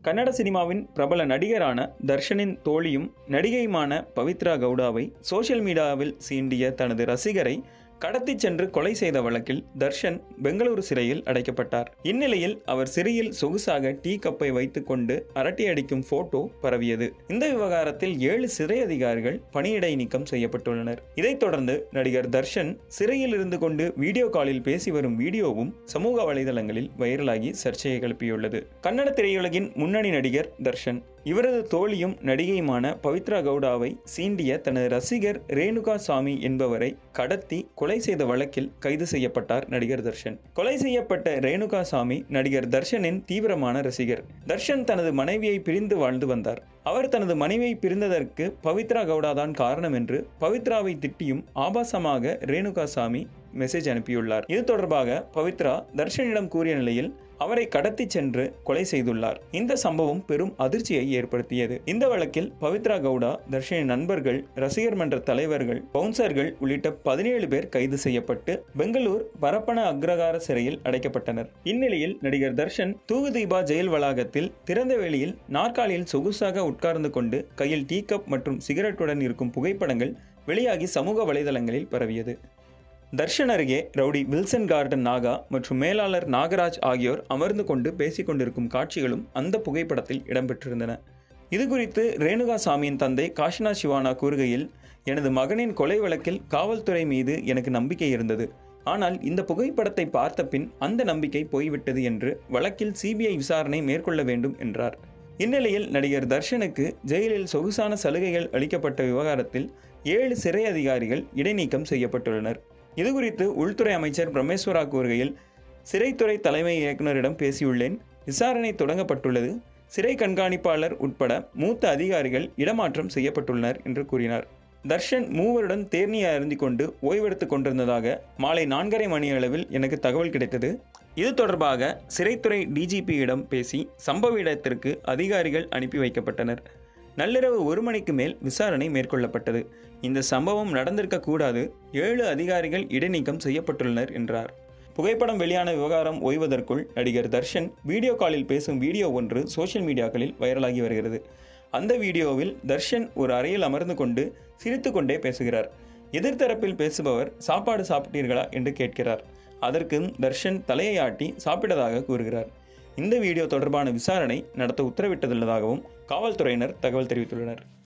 கன்னட சினிமாவின் பிரபல நடிகரான தர்ஷனின் தோழியும் நடிகையுமான பவித்ரா கவுடாவை சோஷியல் மீடியாவில் சீண்டிய தனது ரசிகரை கடத்தி சென்று கொலை செய்த வழக்கில் தர்ஷன் பெங்களூரு சிறையில் அடைக்கப்பட்டார். இந்நிலையில் அவர் சிறையில் சொகுசாக டீ கப்பை வைத்துக் கொண்டு அரட்டை அடிக்கும் போட்டோ பரவியது. இந்த விவகாரத்தில் 7 சிறை அதிகாரிகள் பணியிடை நீக்கம் செய்யப்பட்டுள்ளனர். இதைத் தொடர்ந்து நடிகர் தர்ஷன் சிறையில் இருந்து கொண்டு வீடியோ காலில் பேசி வரும் வீடியோவும் சமூக வலைதளங்களில் வைரலாகி சர்ச்சையை கிளப்பியுள்ளது. கன்னட திரையுலகின் முன்னணி நடிகர் தர்ஷன் இவரது தோழியும் நடிகையுமான பவித்ரா கவுடாவை சீண்டிய தனது ரசிகர் ரேணுகா சாமி என்பவரை கடத்தி கொலை செய்த வழக்கில் கைது செய்யப்பட்டார் நடிகர் தர்ஷன். கொலை செய்யப்பட்ட ரேணுகா சாமி நடிகர் தர்ஷனின் தீவிரமான ரசிகர். தர்ஷன் தனது மனைவியை பிரிந்து வாழ்ந்து வந்தார். அவர் தனது மனைவியை பிரிந்ததற்கு பவித்ரா கவுடா தான் காரணம் என்று பவித்ராவை திட்டியும் ஆபாசமாக ரேணுகா சாமி மெசேஜ் அனுப்பியுள்ளார். இது தொடர்பாக பவித்ரா தர்ஷனிடம் கூறிய நிலையில் அவரை கடத்தி சென்று கொலை செய்துள்ளார். இந்த சம்பவம் பெரும் அதிர்ச்சியை ஏற்படுத்தியது. இந்த வழக்கில் பவித்ரா கவுடா, தர்ஷனின் நண்பர்கள், ரசிகர் மன்ற தலைவர்கள், பவுன்சர்கள் உள்ளிட்ட 17 பேர் கைது செய்யப்பட்டு பெங்களூர் பரப்பன அக்ரகார சிறையில் அடைக்கப்பட்டனர். இந்நிலையில் நடிகர் தர்ஷன் தூகுதீபா ஜெயில் வளாகத்தில் திறந்த வெளியில் நாற்காலியில் சொகுசாக உட்கார்ந்து கொண்டு கையில் டீ கப் மற்றும் சிகரெட்டுடன் இருக்கும் புகைப்படங்கள் வெளியாகி சமூக வலைதளங்களில் பரவியது. தர்ஷன் அருகே ரவுடி வில்சன் கார்டன் நாகா மற்றும் மேலாளர் நாகராஜ் ஆகியோர் அமர்ந்து கொண்டு பேசிக் கொண்டிருக்கும் காட்சிகளும் அந்த புகைப்படத்தில் இடம்பெற்றிருந்தன. இதுகுறித்து ரேணுகா சாமியின் தந்தை காஷ்னா சிவானா கூறுகையில், எனது மகனின் கொலை வழக்கில் காவல்துறை மீது எனக்கு நம்பிக்கை இருந்தது. ஆனால் இந்த புகைப்படத்தை பார்த்த பின் அந்த நம்பிக்கை போய்விட்டது என்று வழக்கில் சிபிஐ விசாரணை மேற்கொள்ள வேண்டும் என்றார். இந்நிலையில் நடிகர் தர்ஷனுக்கு ஜெயிலில் சொகுசான சலுகைகள் அளிக்கப்பட்ட விவகாரத்தில் 7 சிறை அதிகாரிகள் இடைநீக்கம் செய்யப்பட்டுள்ளனர். இதுகுறித்து உள்துறை அமைச்சர் பிரமேஸ்வரா கூறுகையில், சிறைத்துறை தலைமை இயக்குநரிடம் பேசியுள்ளேன். விசாரணை தொடங்கப்பட்டுள்ளது. சிறை கண்காணிப்பாளர் உட்பட மூத்த அதிகாரிகள் இடமாற்றம் செய்யப்பட்டுள்ளனர் என்று கூறினார். தர்ஷன் மூவருடன் தேநீர் அருந்திக் கொண்டு ஓய்வெடுத்துக் கொண்டிருந்ததாக மாலை 4:30 மணி அளவில் எனக்கு தகவல் கிடைத்தது. இது தொடர்பாக சிறைத்துறை டிஜிபியிடம் பேசி சம்பவ இடத்திற்கு அதிகாரிகள் அனுப்பி வைக்கப்பட்டனர். நள்ளிரவு 1 மணிக்கு மேல் விசாரணை மேற்கொள்ளப்பட்டது. இந்த சம்பவம் நடந்திருக்க கூடாது. 7 அதிகாரிகள் இடைநீக்கம் செய்யப்பட்டுள்ளனர் என்றார். புகைப்படம் வெளியான விவகாரம் ஓய்வதற்குள் நடிகர் தர்ஷன் வீடியோ காலில் பேசும் வீடியோ ஒன்று சோஷியல் மீடியாக்களில் வைரலாகி வருகிறது. அந்த வீடியோவில் தர்ஷன் ஒரு அறையில் அமர்ந்து கொண்டு சிரித்து கொண்டே பேசுகிறார். எதிர்த்தரப்பில் பேசுபவர் சாப்பாடு சாப்பிட்டீர்களா என்று கேட்கிறார். அதற்கு தர்ஷன் தலையை ஆட்டி சாப்பிட்டதாக கூறுகிறார். இந்த வீடியோ தொடர்பான விசாரணை நடத்த உத்தரவிட்டுள்ளதாகவும் காவல்துறையினர் தகவல் தெரிவித்துள்ளனர்.